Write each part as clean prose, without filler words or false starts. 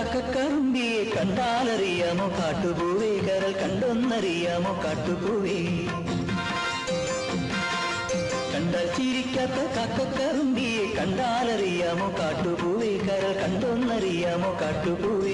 കാക്കക്കറുമ്പിയെ കണ്ടാലറിയാമോ കാട്ടുപൂവേ കരൾ കണ്ടൊന്നറിയാമോ കാട്ടുപൂവേ കണ്ടാൽ ചിരിക്കാത്ത കാക്കക്കറുമ്പിയെ കണ്ടാലറിയാമോ കാട്ടുപൂവേ കരൾ കണ്ടൊന്നറിയാമോ കാട്ടുപൂവേ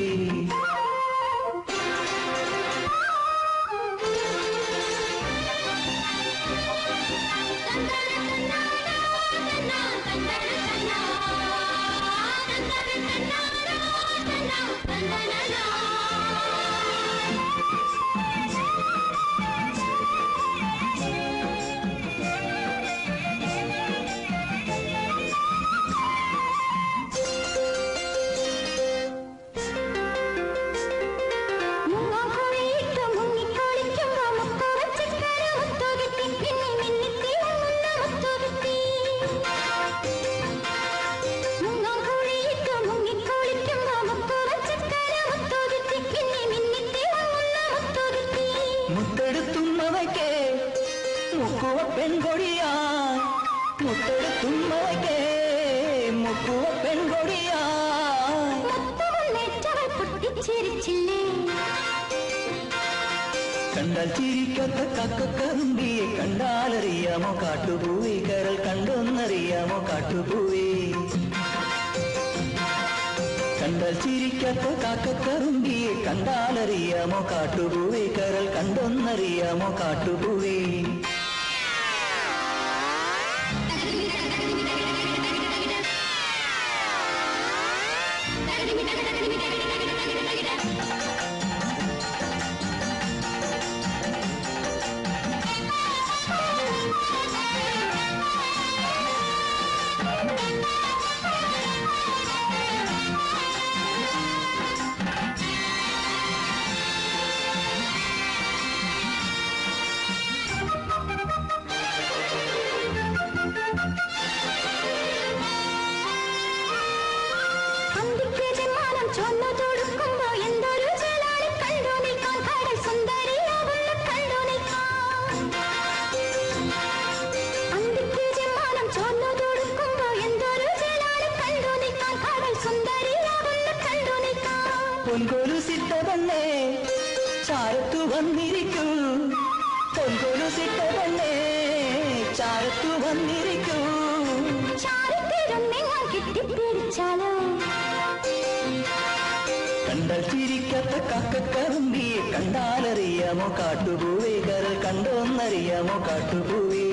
മുക്കുവ പെൺകൊടിയാ മുത്തെടുത്തുമ്മയ്ക്കേ മുക്കുവ പെൺകൊടിയാ കണ്ടാൽ ചിരിക്കാത്ത കാക്കക്കറുമ്പിയെ കണ്ടാലറിയാമോ കാട്ടുപൂവേ കരൾ കണ്ടൊന്നറിയാമോ കാട്ടുപൂവേ കണ്ടാൽ ചിരിക്കാത്ത കാക്കക്കറുമ്പിയെ കണ്ടാലറിയാമോ കാട്ടുപൂവേ കരൾ കണ്ടൊന്നറിയാമോ കാട്ടുപൂവേ പൊൻകൊലുസിട്ട പെണ്ണേ ചാരത്തു വന്നിരിക്കൂ പൊൻകൊലുസിട്ട പെണ്ണേ ചാരത്തു വന്നിരിക്കൂ കണ്ടാൽ ചിരിക്കാത്ത കാക്കക്കറുമ്പിയെ കണ്ടാലറിയാമോ കാട്ടുപൂവേ കരൾ കണ്ടോന്നറിയാമോ കാട്ടുപൂവേ